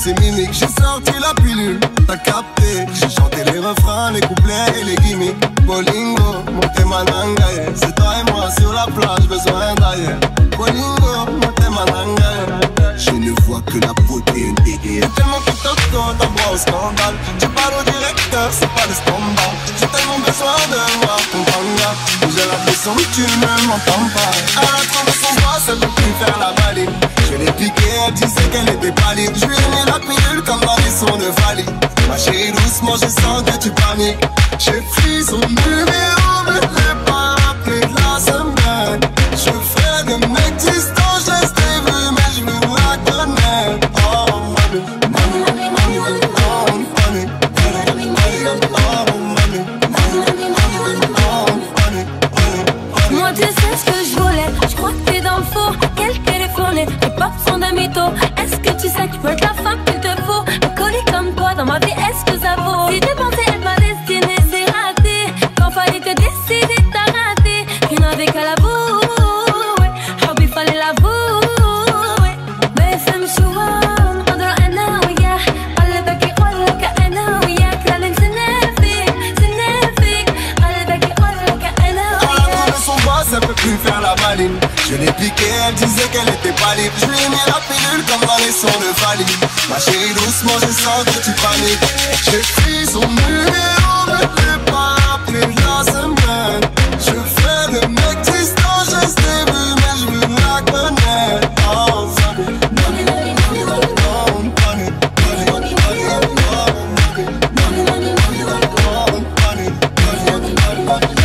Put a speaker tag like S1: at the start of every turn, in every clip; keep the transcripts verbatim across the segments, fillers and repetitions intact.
S1: ses mimiques. J'ai sorti la pilule, t'as capté. J'ai chanté les refrains, les couplets et les gimmicks. Bolingo, montez ma nangaye. C'est toi et moi sur la plage, besoin d'ailleurs. Bolingo, montez ma nangaye. Je ne vois que la beauté et tellement que t'as ta bras au scandale. Tu parles au directeur, c'est pas le standard. J'ai tellement besoin de voir ton tanga. J'ai l'impression que tu ne m'entends pas. Elle a trouvé son bras, ça peut plus faire la baline. Je l'ai piqué, elle disait qu'elle était pas libre. Je lui ai mis la pilule comme dans les sons de Vali. Ma chérie doucement, je sens que tu paniques. J'ai pris son numéro, mais je l'ai pas rappelé de la semaine. Je fais de mes distances, je t'ai vu, mais je veux la connaître. Oh, money, money, money, money, oh, money, money, money, oh, money, money, money, money.
S2: Moi tu sais ce que je voulais, je crois que t'es dans le four. Quel téléphoné, les pop sont de mytho. Est-ce que tu sais que je veux la femme qu'il te faut? Un colis comme toi dans ma vie, est-ce que ça vaut? Si t'es pensé être ma destinée, c'est raté. Quand fallait te décider, t'as raté. Tu n'avais qu'à l'avouer, Hobby fallait l'avouer. Mais ça me chouane, قدر أنا وياه. قلبك يقول لك أنا وياك. لا نسنى فيك, سنى فيك. قلبك يقول لك أنا وياك.
S1: Son boss, elle peut plus faire la maline. Je l'ai piqué, elle disait qu'elle était pas libre. Je lui ai mis la pilule comme dans les sons de Vali. Ma chérie doucement, je sens que tu paniques. J'ai pris son numéro, mais je l'ai pas rappelé de la semaine. Je fais de mes distances, je t'ai vu, mais je veux la connaître. Oh, money, money, money, money, oh, money, money, money, money, oh, money, money, money, money, oh, money, money, money, money.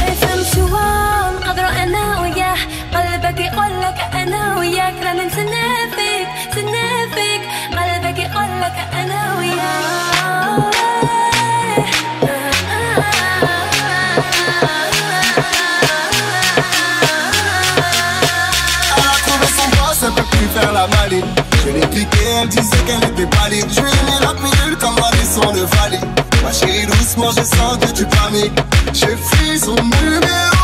S2: قلبك يقول لك أنا وياك. لا ننسى فيك, سنى فيك. قلبك يقول لك أنا وياك.
S1: Elle a trouvé son boss, elle peut plus faire la maline. Je l'ai piqué, elle disait qu'elle était pas libre. Je lui ai mis la pilule comme dans les sons de Vali. Ma chérie doucement, je sens que tu paniques. J'ai pris son numéro.